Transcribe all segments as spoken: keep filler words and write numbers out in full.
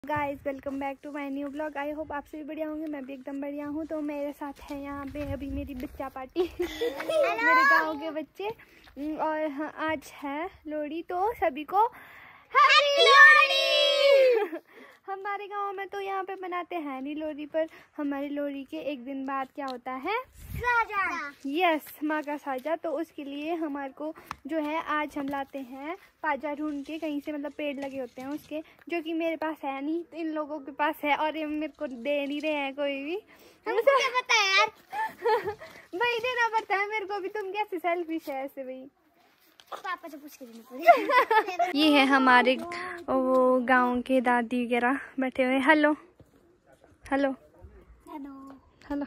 Guys welcome back to my new blog. I hope आप सभी बढ़िया होंगे, मैं भी एकदम बढ़िया हूँ। तो मेरे साथ है यहाँ पे अभी मेरी बच्चा पार्टी मेरे गाँव के बच्चे। और हाँ, आज है लोहड़ी, तो सभी को हैप्पी लोहड़ी। हमारे गांव में तो यहाँ पे मनाते हैं नहीं लोहड़ी, पर हमारी लोहड़ी के एक दिन बाद क्या होता है, साजा। यस, माँ का साजा। तो उसके लिए हमारे को जो है आज हम लाते हैं पाजा ढूंढ के कहीं से, मतलब पेड़ लगे होते हैं उसके, जो कि मेरे पास है नहीं, तो इन लोगों के पास है और ये मेरे को दे नहीं रहे हैं कोई भी। हमको क्या पता है यार। भाई देना पड़ता है मेरे को भी, तुम कैसे सेल्फिश है ऐसे भाई। पापा से पूछ के देना पड़ेगा। ये है हमारे वो गांव के दादी वगैरह बैठे हुए। Hello hello hello hello.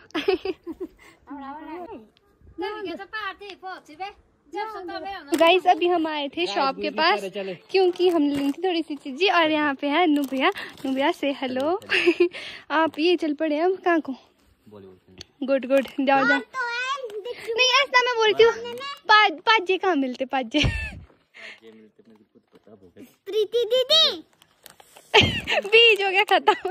Guys अभी हम आए थे शॉप के पास क्योंकि हमने ली थी थोड़ी सी चीजें, और यहाँ पे है नुबिया। नुबिया से हेलो। आप ये चल पड़े अब कहाँ को? गुड गुड, जाओ जाओ। नहीं ऐसा मैं बोलती हूँ, पाज पाजे कहाँ मिलते? पाजे प्रीति दीदी। बीज हो गया खत्म।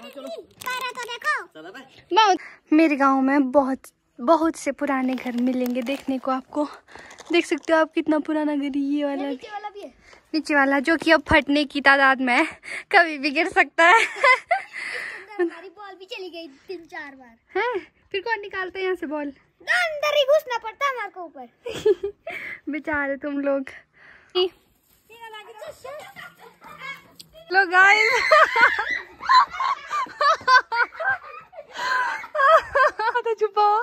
मेरे गांव में बहुत बहुत से पुराने घर मिलेंगे देखने को आपको। देख सकते हो आप कितना पुराना घर, ये वाला नीचे वाला भी है, नीचे वाला जो कि अब फटने की तादाद में है, कभी भी गिर सकता है। हमारी बॉल भी चली गई तीन चार बार। हैं? फिर कौन निकालता है यहाँ से बॉल? अंदर ही घुसना पड़ता है हमारे को ऊपर। बेचारे तुम लोग। लो गाइस। तो छुपाओ,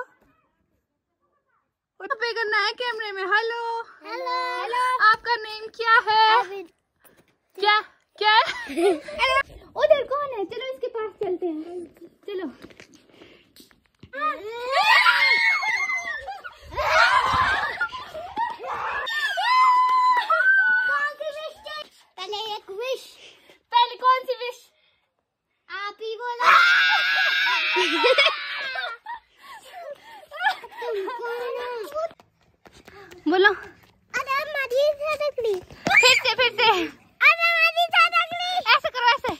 पे करना है कैमरे में। हेलो हेलो हेलो, आपका नेम क्या है? क्या क्या? उधर कौन है? चलो इसके पास चलते हैं, चलो। पहले एक विश। पहले कौन सी विश? आप ही बोलो। बोलो। अरे हमारी सड़कड़ी। फिर से फिर से। अरे हमारी सड़कड़ी। ऐसे करो, ऐसे।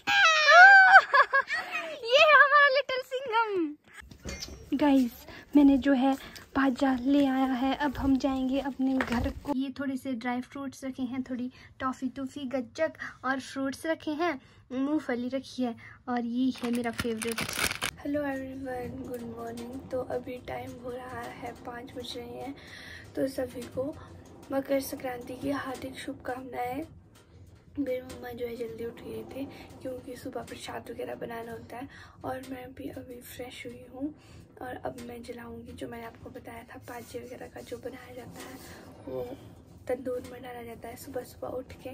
ये है हमारा लिटिल सिंघम। गाइस मैंने जो है पाजा ले आया है, अब हम जाएंगे अपने घर को। ये थोड़े से ड्राई फ्रूट्स रखे हैं, थोड़ी टॉफ़ी टूफ़ी गज्जक और फ्रूट्स रखे हैं, मूंगफली रखी है, और ये है मेरा favourite. Hello everyone, good morning. तो अभी टाइम हो रहा है पाँच बज रहे हैं। तो सभी को मकर संक्रांति की हार्दिक शुभकामनाएं। मेरी मम्मा जो है जल्दी उठ गए थे क्योंकि सुबह प्रसाद वगैरह बनाना होता है, और मैं भी अभी फ्रेश हुई हूँ और अब मैं जलाऊंगी जो मैंने आपको बताया था, पाजे वगैरह का जो बनाया जाता है वो तंदूर में डाला जाता है सुबह सुबह उठ के।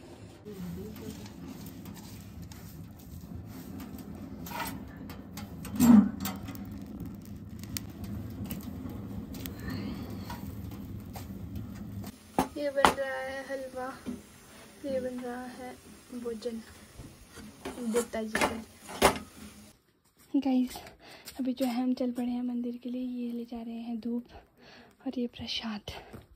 ये बन रहा है हलवा, ये बन रहा है भोजन देवता जी का। गाइस अभी जो है हम चल पड़े हैं मंदिर के लिए। ये ले जा रहे हैं धूप और ये प्रसाद।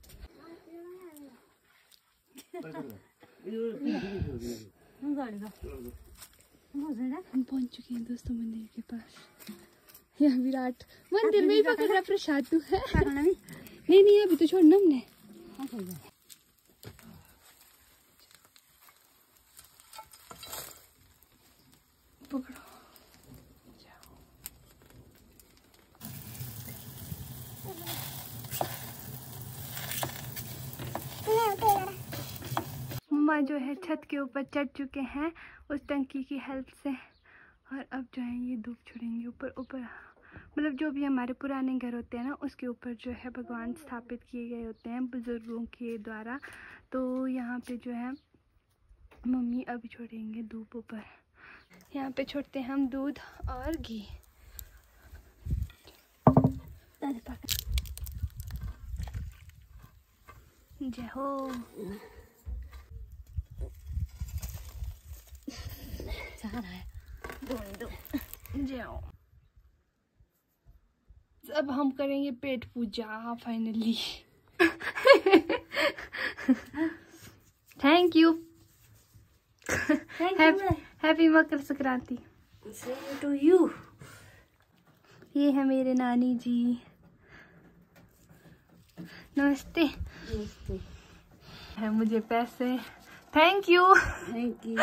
हम पहुंच चुके हैं दोस्तों मंदिर के पास। यह विराट मंदिर में ही पकड़ रहा प्रसाद। तू है? नहीं नहीं अभी तो छोड़ना हमने। पकड़ो। मम्मा जो है छत के ऊपर चढ़ चुके हैं उस टंकी की हेल्प से, और अब जो है ये धूप छोड़ेंगे ऊपर ऊपर। मतलब जो भी हमारे पुराने घर होते हैं ना, उसके ऊपर जो है भगवान स्थापित किए गए होते हैं बुजुर्गों के द्वारा। तो यहाँ पे जो है मम्मी अभी छोड़ेंगे धूप ऊपर। यहाँ पे छोड़ते हैं हम दूध और घी। जय हो। जय हो। अब हम करेंगे पेट पूजा finally. Thank you. Happy Makar Sankranti to you. ये है मेरे नानी जी। नमस्ते। नमस्ते। है मुझे पैसे। Thank you. Thank you.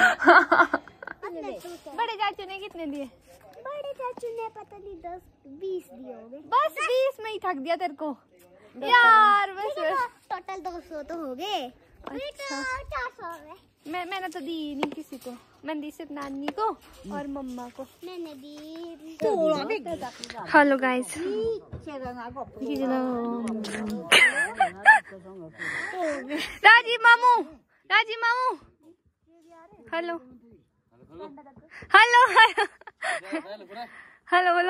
बड़े चाचू ने कितने दिए? बड़े चाचू ने पता नहीं दस बीस दिए होंगे। बस बीस में ही थक दिया तेरे को यार। बस टोटल दो सौ तो हो गए। अच्छा चार सौ हो गए। मैं मैंने तो दी नहीं किसी को। मैंने दी सिर्फ नानी को और मम्मा को। मैंने दी। Hello guys. राजीव मामू, राजीव मामू। हेलो हेलो हेलो बोलो।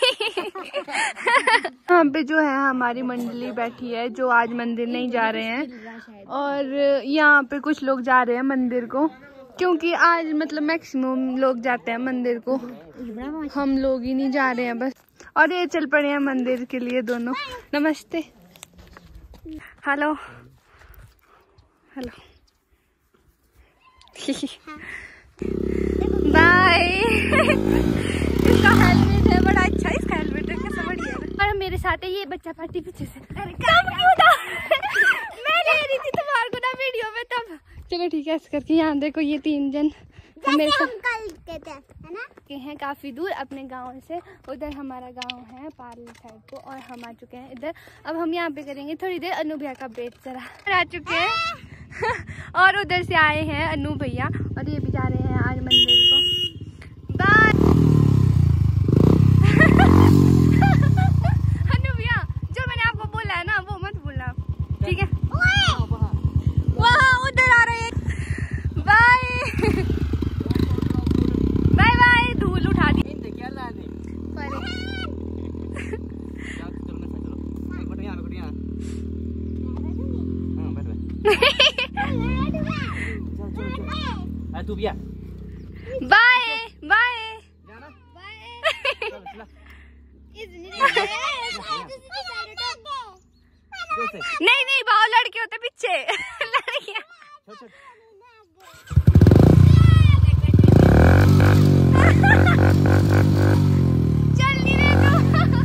यहाँ पे जो है हमारी मंडली बैठी है जो आज मंदिर नहीं जा रहे हैं, और यहाँ पे कुछ लोग जा रहे हैं मंदिर को, क्योंकि आज मतलब मैक्सिमम लोग जाते हैं मंदिर को, हम लोग ही नहीं जा रहे हैं बस। और ये चल पड़े हैं मंदिर के लिए दोनों। नमस्ते। Hello hello bye. इसका हेलमेट है बड़ा अच्छा। इसका हेलमेट है कैसा बढ़िया है। और मेरे साथ है ये बच्चा पार्टी पीछे से। मैं ले रही थी तुम्हारे को ना वीडियो में तब। चलो ठीक है ऐसे करके यहाँ देखो ये तीन जन मेरे साथ कल कहते हैं है ना के हैं काफी दूर अपने गांव से। उधर हमारा गांव है पार्ल साइड को, और हम आ चुके हैं इधर। अब हम यहाँ पे करेंगे थोड़ी देर अनु भैया का वेट जरा। आ चुके हैं और उधर से आए हैं अनु भैया, और ये भी जा रहे हैं आज मंदिर को। बाय अनु भैया, जो मैंने आपको बोला है ना वो मत बोलना, ठीक है? वहाँ उधर आ रहे हैं। Bye bye bye. धूल उठा दी। तू भी आ। बाय बाय नहीं नहीं बाव लड़के होते पीछे लड़कियां। चल नहीं रहे तो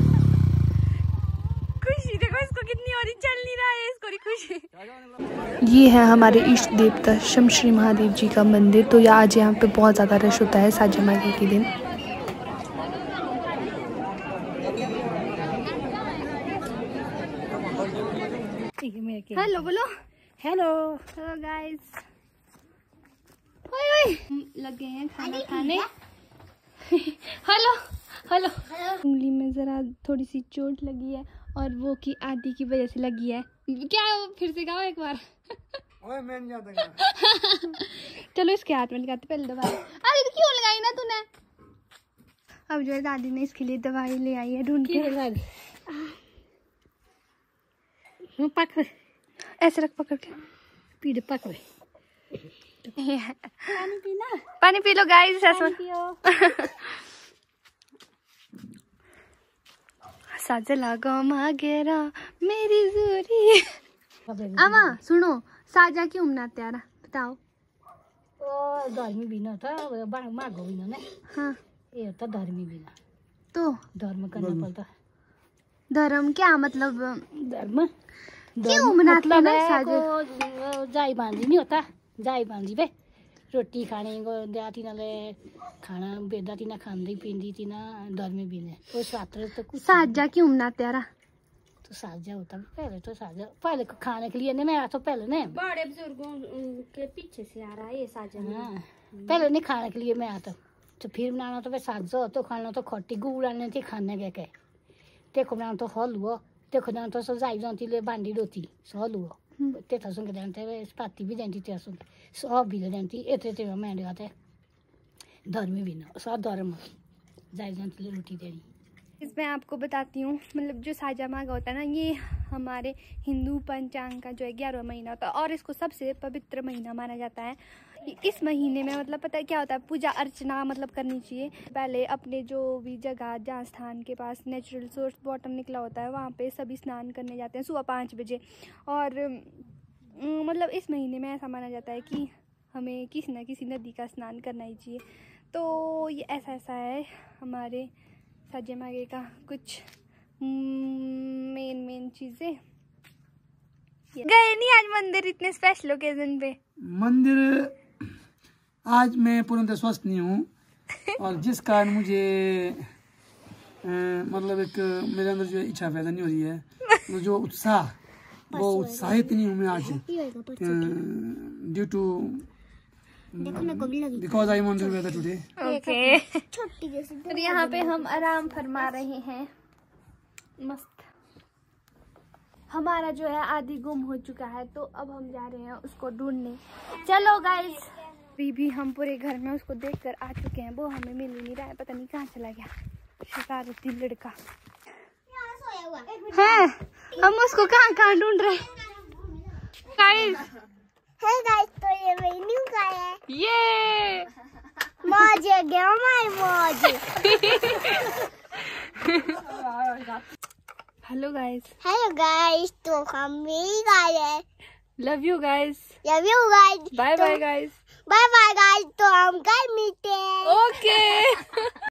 खुशी देखो इसको कितनी हो रही। चल नहीं रहा है इसको रही खुशी। ये है हमारे इष्ट देवता शम श्री महादेव जी का मंदिर। तो या आज यहाँ पे बहुत ज़्यादा रश होता है साजा माघी के दिन। हेलो बोलो। Hello hello guys. लग गए हैं खाना खाने। Hello hello. उंगली में जरा थोड़ी सी चोट लगी है, और वो की आदि की वजह से लगी है। क्या फिर से गाओ एक बार। ओए मैं नहीं जाता। चलो इसके हाथ में लगाते पहले दवाई। अरे तो क्यों लगाई ना तूने? अब जो है दादी ने इसके लिए दवाई ले आई है ढूंढ के। पकड़ ऐसे रख पकड़ के। पीड़ पकड़। पानी पीना। पानी पी लो गाइस। साजा गो मागेरा मेरी जोरी। आमा सुनो, साजा क्यों मनाते यार बताओ? ओ धर्मी बिना था माघो बिना ना। हाँ ये होता धर्मी बिना तो धर्म करना पड़ता। धर्म क्या मतलब? धर्म क्यों मनाते हैं ना साजा? जाई बांधी नहीं होता। जाई बांधी पे रोटी खाने को जाती नाले खाना बेदा तीना खांदी पींदी तीना धर्मी बिना कोई स्वात्र तो कुछ। साजा क्यों मनाते यार? तो साजा होता पहले तो साजा पहले खाने के लिए नहीं आया तो पहले नहीं बड़े बुजुर्गों के पीछे से आ रहा है ये साजा। हाँ पहले नहीं खाने के लिए मैं आता तो फिर बनाना तो साजा तो खाना तो खट्टी गुड़ आने थी खाने गए के देखो बनाना तो हल हुआ देखो जान तो जाई जानती ले बांडी रोटी हल हुआ ते थसुन के जानते पाती भी जानती ते थसुन सब भी जानती इतने ते मैं आते धर्मी भी ना सब धर्म जाई जानती ले रोटी देनी। इसमें आपको बताती हूँ मतलब जो साजा माघा होता है ना, ये हमारे हिंदू पंचांग का जो है ग्यारहवां महीना होता है, और इसको सबसे पवित्र महीना माना जाता है। इस महीने में मतलब पता है क्या होता है, पूजा अर्चना मतलब करनी चाहिए। पहले अपने जो भी जगह जहाँ स्थान के पास नेचुरल सोर्स वाटर निकला होता है वहाँ पे सभी स्नान करने जाते हैं सुबह पाँच बजे। और मतलब इस महीने में ऐसा माना जाता है कि हमें किसी न किसी नदी का स्नान करना ही चाहिए। तो ये ऐसा ऐसा है हमारे साजे मागे का कुछ मेन मेन चीजें। गए नहीं आज मंदिर इतने स्पेशल ओकेजन पे? मंदिर आज मैं पूरी तरह स्वस्थ नहीं हूँ और जिस कारण मुझे आ, मतलब एक मेरे अंदर जो इच्छा पैदा नहीं हो रही है, तो जो उत्साह वो उत्साहित नहीं हूँ मैं आज due to because I want to weather today. Okay, छोटी जैसी और यहाँ पे हम आराम फरमा रहे हैं मस्त। हमारा जो है आदि गुम हो चुका है तो अब हम जा रहे हैं उसको ढूंढने। चलो गाइस, अभी भी हम पूरे घर में उसको देखकर आ चुके हैं, वो हमें मिल ही नहीं रहा है, पता नहीं कहाँ चला गया शरारती लड़का। हैं हम उसको कहाँ कहाँ ढूंढ रहे हैं गाइस। है गाइस, तो ये मेन्यू का है। ये मौज है गया हमारी मौज। Hello guys. हेलो गाइस, तो हम भी guys. Love you guys. Love you guys. Bye bye guys. Bye bye guys, तो हम कल मिलते हैं। ओके।